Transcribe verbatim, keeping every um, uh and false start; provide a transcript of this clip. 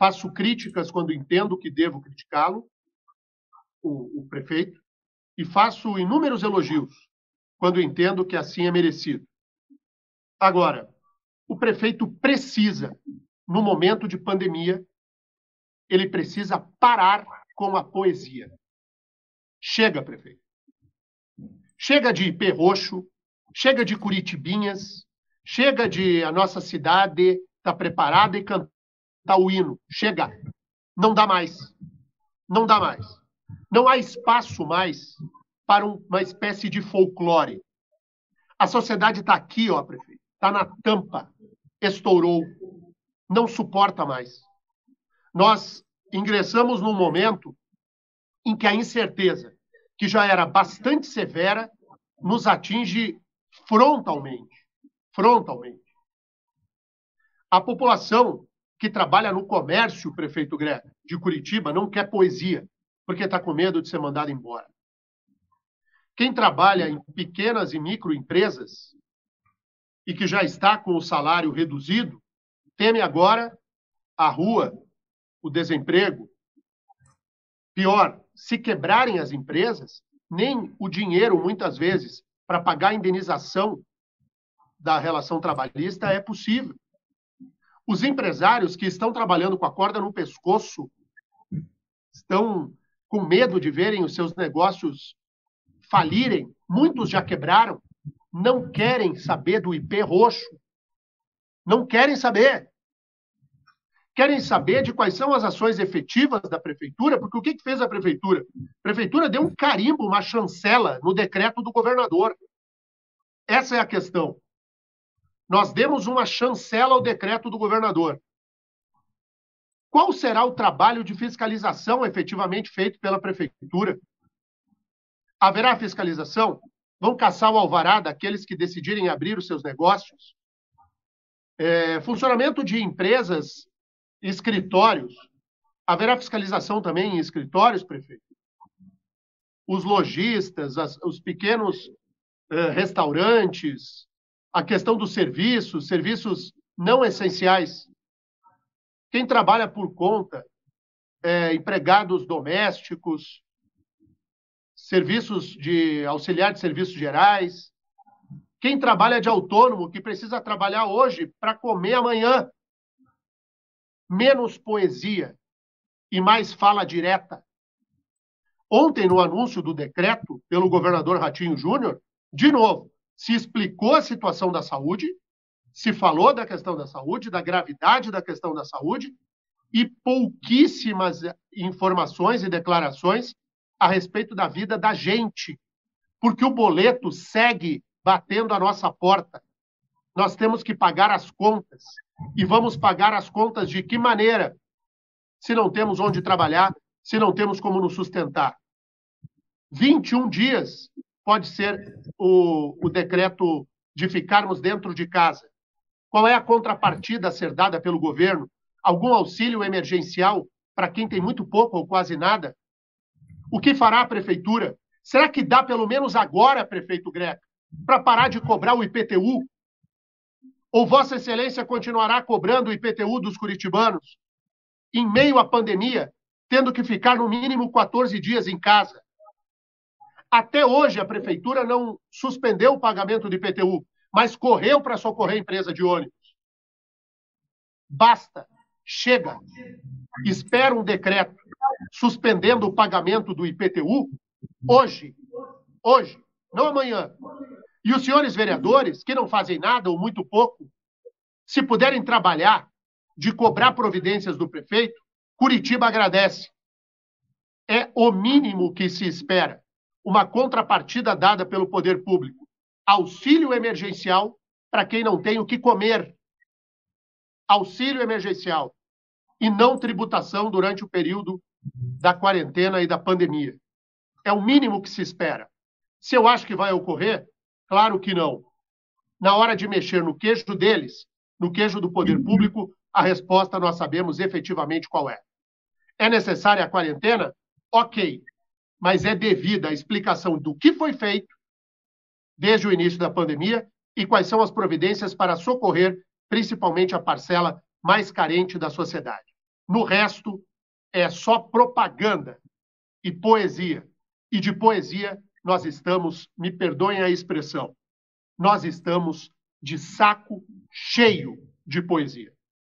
faço críticas quando entendo que devo criticá-lo, o, o prefeito, e faço inúmeros elogios quando entendo que assim é merecido. Agora, o prefeito precisa, no momento de pandemia, ele precisa parar com a poesia. Chega, prefeito. Chega de I P roxo, chega de Curitibinhas, chega de a nossa cidade estar preparada e cantar o hino. Chega. Não dá mais. Não dá mais. Não há espaço mais para uma espécie de folclore. A sociedade está aqui, ó, prefeito. Está na tampa. Estourou. Não suporta mais. Nós ingressamos num momento em que a incerteza, que já era bastante severa, nos atinge frontalmente. Frontalmente. A população que trabalha no comércio, prefeito Greca, de Curitiba, não quer poesia, porque está com medo de ser mandado embora. Quem trabalha em pequenas e microempresas e que já está com o salário reduzido, teme agora a rua, o desemprego. Pior, se quebrarem as empresas, nem o dinheiro, muitas vezes, para pagar a indenização da relação trabalhista é possível. Os empresários que estão trabalhando com a corda no pescoço estão com medo de verem os seus negócios falirem, muitos já quebraram, não querem saber do I P roxo. Não querem saber. Querem saber de quais são as ações efetivas da prefeitura, porque o que fez a prefeitura? A prefeitura deu um carimbo, uma chancela no decreto do governador. Essa é a questão. Nós demos uma chancela ao decreto do governador. Qual será o trabalho de fiscalização efetivamente feito pela prefeitura? Haverá fiscalização? Vão caçar o alvará daqueles que decidirem abrir os seus negócios? É, funcionamento de empresas, escritórios. Haverá fiscalização também em escritórios, prefeito? Os lojistas, as, os pequenos uh, restaurantes, a questão dos serviços, serviços não essenciais. Quem trabalha por conta, é, empregados domésticos, serviços de auxiliar de serviços gerais, quem trabalha de autônomo, que precisa trabalhar hoje para comer amanhã. Menos poesia e mais fala direta. Ontem, no anúncio do decreto pelo governador Ratinho Júnior, de novo, se explicou a situação da saúde, se falou da questão da saúde, da gravidade da questão da saúde, e pouquíssimas informações e declarações a respeito da vida da gente, porque o boleto segue batendo a nossa porta. Nós temos que pagar as contas. E vamos pagar as contas de que maneira? Se não temos onde trabalhar, se não temos como nos sustentar. vinte e um dias pode ser o, o decreto de ficarmos dentro de casa. Qual é a contrapartida a ser dada pelo governo? Algum auxílio emergencial para quem tem muito pouco ou quase nada? O que fará a prefeitura? Será que dá pelo menos agora, prefeito Greca, para parar de cobrar o I P T U? Ou Vossa Excelência continuará cobrando o I P T U dos curitibanos, em meio à pandemia, tendo que ficar no mínimo quatorze dias em casa? Até hoje a prefeitura não suspendeu o pagamento do I P T U, mas correu para socorrer a empresa de ônibus. Basta, chega. Espera um decreto suspendendo o pagamento do I P T U hoje, hoje, não amanhã. E os senhores vereadores, que não fazem nada ou muito pouco, se puderem trabalhar de cobrar providências do prefeito, Curitiba agradece. É o mínimo que se espera. Uma contrapartida dada pelo poder público. Auxílio emergencial para quem não tem o que comer. Auxílio emergencial. E não tributação durante o período da quarentena e da pandemia. É o mínimo que se espera. Se eu acho que vai ocorrer, claro que não. Na hora de mexer no queijo deles, no queijo do poder público, a resposta nós sabemos efetivamente qual é. É necessária a quarentena? Ok. Mas é devida a explicação do que foi feito desde o início da pandemia e quais são as providências para socorrer, principalmente a parcela mais carente da sociedade. No resto, é só propaganda e poesia. E de poesia, nós estamos, me perdoem a expressão, nós estamos de saco cheio de poesia.